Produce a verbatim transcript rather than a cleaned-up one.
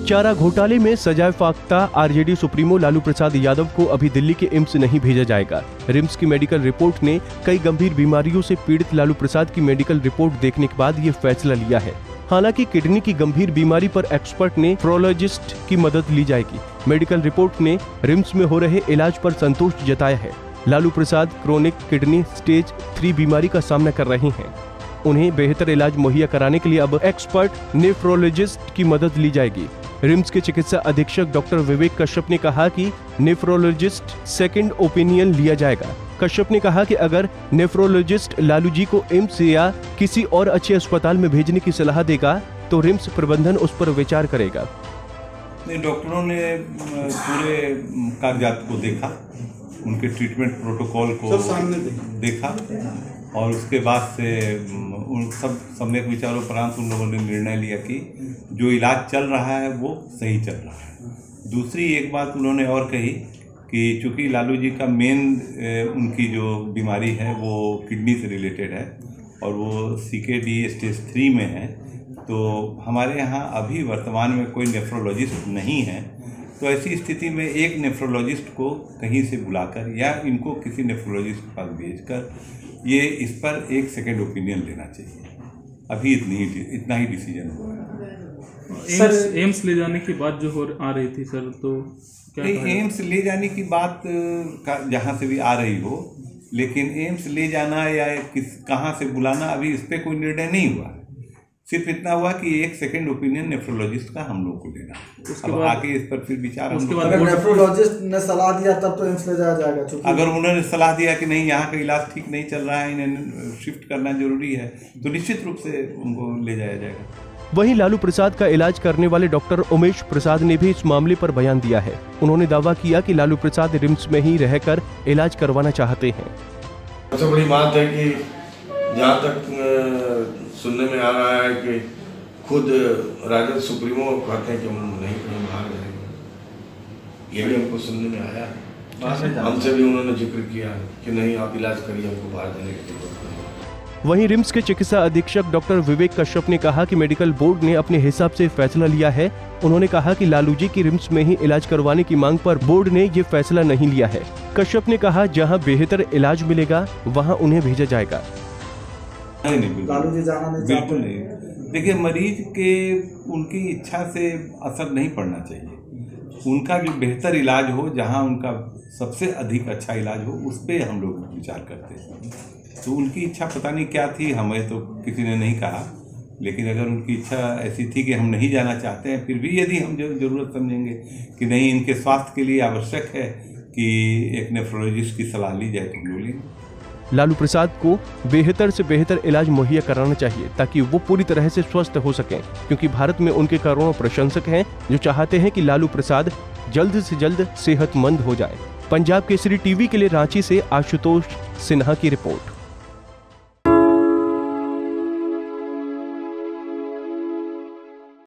चारा घोटाले में सजाए फाख्ता आरजेडी सुप्रीमो लालू प्रसाद यादव को अभी दिल्ली के एम्स नहीं भेजा जाएगा। रिम्स की मेडिकल रिपोर्ट ने कई गंभीर बीमारियों से पीड़ित लालू प्रसाद की मेडिकल रिपोर्ट देखने के बाद ये फैसला लिया है। हालांकि किडनी की गंभीर बीमारी पर एक्सपर्ट ने नेफ्रोलॉजिस्ट की मदद ली जाएगी। मेडिकल रिपोर्ट ने रिम्स में हो रहे इलाज पर संतोष जताया है। Lalu Prasad chronic kidney stage three बीमारी का सामना कर रहे हैं। उन्हें बेहतर इलाज मुहैया कराने के लिए अब एक्सपर्ट नेफ्रोलॉजिस्ट की मदद ली जाएगी। रिम्स के चिकित्सा अधीक्षक डॉक्टर विवेक कश्यप ने कहा कि नेफ्रोलॉजिस्ट सेकंड ओपिनियन लिया जाएगा। कश्यप ने कहा कि अगर नेफ्रोलॉजिस्ट लालू जी को एम्स या किसी और अच्छे अस्पताल में भेजने की सलाह देगा तो रिम्स प्रबंधन उस पर विचार करेगा। डॉक्टरों ने पूरे कागजात को देखा, उनके ट्रीटमेंट प्रोटोकॉल को देखा और उसके बाद से उन सब सम्यक विचारोपरांत उन लोगों ने निर्णय लिया कि जो इलाज चल रहा है वो सही चल रहा है। दूसरी एक बात उन्होंने और कही कि चूँकि लालू जी का मेन उनकी जो बीमारी है वो किडनी से रिलेटेड है और वो सी के डी स्टेज थ्री में है, तो हमारे यहाँ अभी वर्तमान में कोई नेफ्रोलॉजिस्ट नहीं है। तो ऐसी स्थिति में एक नेफ्रोलॉजिस्ट को कहीं से बुलाकर या इनको किसी नेफ्रोलॉजिस्ट के पास भेजकर ये इस पर एक सेकेंड ओपिनियन लेना चाहिए। अभी इतनी ही इतना ही डिसीजन हुआ है। एम्स एम्स ले जाने की बात जो हो आ रही थी सर, तो क्या एम्स ले जाने की बात का जहाँ से भी आ रही हो, लेकिन एम्स ले जाना या किस कहाँ से बुलाना अभी इस पर कोई निर्णय नहीं हुआ है। सिर्फ इतना हुआ कि एक सेकंड ओपिनियन नेफ्रोलॉजिस्ट का हम लोग को लेना, अब आगे इस पर फिर विचार। उसके बाद अगर नेफ्रोलॉजिस्ट ने सलाह दिया तब तो एम्स ले जाया जाएगा। अगर उन्होंने सलाह दिया कि नहीं यहाँ का इलाज ठीक नहीं चल रहा है, इन्हें शिफ्ट करना जरूरी है, तो निश्चित रूप से उनको ले जाया जाएगा। वहीं लालू प्रसाद का इलाज करने वाले डॉक्टर उमेश प्रसाद ने भी इस मामले पर बयान दिया है। उन्होंने दावा किया कि लालू प्रसाद रिम्स में ही रहकर इलाज करवाना चाहते हैं। सबसे बड़ी बात है कि जहाँ तक सुनने में आ रहा है कि खुद राजद सुप्रीमो कहते हैं कि हम नहीं कहीं बाहर जाएंगे, ये भी हमको सुनने में आया है। हमसे भी उन्होंने जिक्र किया कि नहीं आप इलाज करिए, हमको बाहर जाने की जरूरत नहीं। वहीं रिम्स के चिकित्सा अधीक्षक डॉक्टर विवेक कश्यप ने कहा कि मेडिकल बोर्ड ने अपने हिसाब से फैसला लिया है। उन्होंने कहा कि लालू जी की रिम्स में ही इलाज करवाने की मांग पर बोर्ड ने ये फैसला नहीं लिया है। कश्यप ने कहा जहां बेहतर इलाज मिलेगा वहां उन्हें भेजा जाएगा। नहीं नहीं लालू जी जाना नहीं, बिल्कुल नहीं। देखिए, मरीज के उनकी इच्छा से असर नहीं पड़ना चाहिए। उनका जो बेहतर इलाज हो, जहां उनका सबसे अधिक अच्छा इलाज हो, उस पर हम लोग विचार करते हैं। तो उनकी इच्छा पता नहीं क्या थी, हमें तो किसी ने नहीं कहा, लेकिन अगर उनकी इच्छा ऐसी थी कि हम नहीं जाना चाहते हैं, फिर भी यदि हम जो ज़रूरत समझेंगे कि नहीं इनके स्वास्थ्य के लिए आवश्यक है कि एक नेफ्रोलॉजिस्ट की सलाह ली जाए, तो हम लोग लेंगे। लालू प्रसाद को बेहतर से बेहतर इलाज मुहैया कराना चाहिए ताकि वो पूरी तरह से स्वस्थ हो सकें, क्योंकि भारत में उनके करोड़ों प्रशंसक हैं जो चाहते हैं कि लालू प्रसाद जल्द से जल्द सेहतमंद हो जाए। पंजाब केसरी टीवी के लिए रांची से आशुतोष सिन्हा की रिपोर्ट।